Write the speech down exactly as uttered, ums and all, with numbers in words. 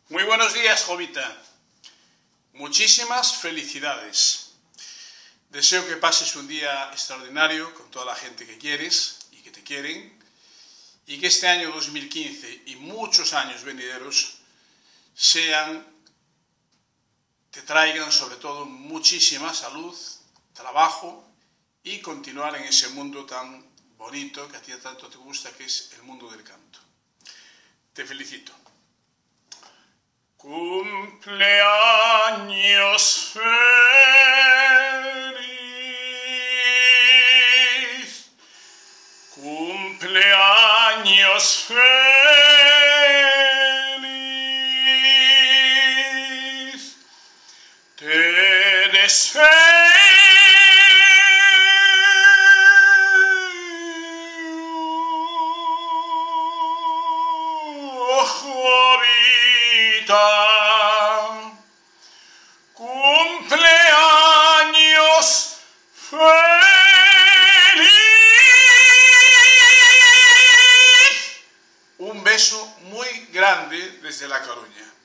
Muy buenos días, Jovita. Muchísimas felicidades. Deseo que pases un día extraordinario con toda la gente que quieres y que te quieren, y que este año dos mil quince y muchos años venideros sean, te traigan sobre todo muchísima salud, trabajo y continuar en ese mundo tan bonito que a ti tanto te gusta, que es el mundo del canto. Te felicito. Cumpleaños feliz, cumpleaños feliz, te deseo Jovita. Cumpleaños feliz. Un beso muy grande desde La Coruña.